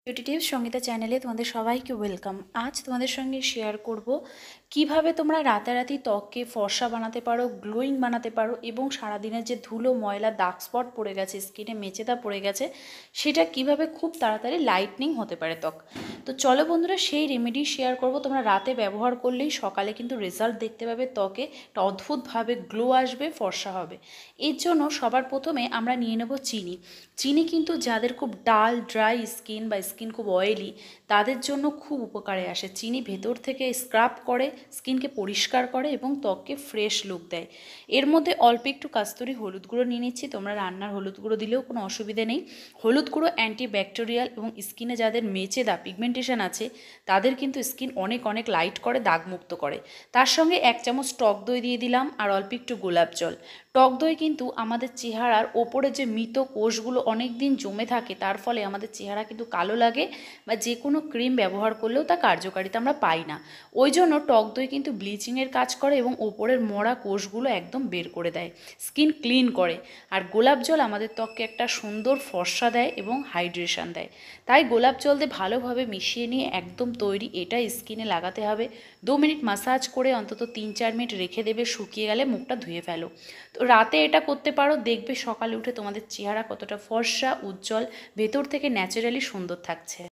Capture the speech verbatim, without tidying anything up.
Beauty tips Sangeeta চ্যানেলে তোমাদের সবাইকে ওয়েলকাম। আজ তোমাদের সঙ্গে শেয়ার করব কিভাবে তোমরা রাতারাতি ত্বককে ফর্সা বানাতে পারো, গ্লোয়িং বানাতে পারো এবং সারাদিনের যে ধুলো ময়লা দাগ স্পট পড়ে গেছে, স্কিনে মেচেদা পড়ে গেছে, সেটা কিভাবে খুব তাড়াতাড়ি লাইটনিং হতে পারে ত্বক। তো চলো বন্ধুরা, সেই রেমেডি শেয়ার করব। তোমরা রাতে ব্যবহার করলেই সকালে কিন্তু রেজাল্ট দেখতে পাবে, ত্বকে একটা অদ্ভুতভাবে গ্লো আসবে, ফর্সা হবে। এর জন্য সবার প্রথমে আমরা নিয়ে নেব চিনি। চিনি কিন্তু যাদের খুব ডাল ড্রাই স্কিন বা স্কিন খুব অয়েলি, তাদের জন্য খুব উপকারে আসে। চিনি ভেতর থেকে স্ক্রাব করে, স্কিনকে পরিষ্কার করে এবং ত্বককে ফ্রেশ লুক দেয়। এর মধ্যে অল্প একটু কাস্তুরি হলুদ গুঁড়ো নিয়ে নিচ্ছি। তোমরা রান্নার হলুদ গুঁড়ো দিলেও কোনো অসুবিধে নেই। হলুদ গুঁড়ো অ্যান্টিব্যাকটেরিয়াল এবং স্কিনে যাদের মেচেদা পিগমেন্টেশন আছে, তাদের কিন্তু স্কিন অনেক অনেক লাইট করে, দাগমুক্ত করে। তার সঙ্গে এক চামচ টক দই দিয়ে দিলাম আর অল্প একটু গোলাপ জল। টক দই কিন্তু আমাদের চেহারার ওপরে যে মৃত কোষগুলো অনেক দিন জমে থাকে, তার ফলে আমাদের চেহারা কিন্তু কালো লাগে বা যে কোনো ক্রিম ব্যবহার করলেও তা কার্যকারিতা আমরা পাই না। ওই জন্য টক দই কিন্তু ব্লিচিংয়ের কাজ করে এবং ওপরের মরা কোষগুলো একদম বের করে দেয়, স্কিন ক্লিন করে। আর গোলাপ জল আমাদের ত্বককে একটা সুন্দর ফর্সা দেয় এবং হাইড্রেশন দেয়। তাই গোলাপ জল দিয়ে ভালোভাবে মিশিয়ে নিয়ে একদম তৈরি, এটা স্কিনে লাগাতে হবে। দু মিনিট মাসাজ করে অন্তত তিন চার মিনিট রেখে দেবে, শুকিয়ে গেলে মুখটা ধুয়ে ফেলো। তো রাতে এটা করতে পারো, দেখবে সকালে উঠে তোমাদের চেহারা কতটা ফর্সা, উজ্জ্বল, ভেতর থেকে ন্যাচারালি সুন্দর থাকছে।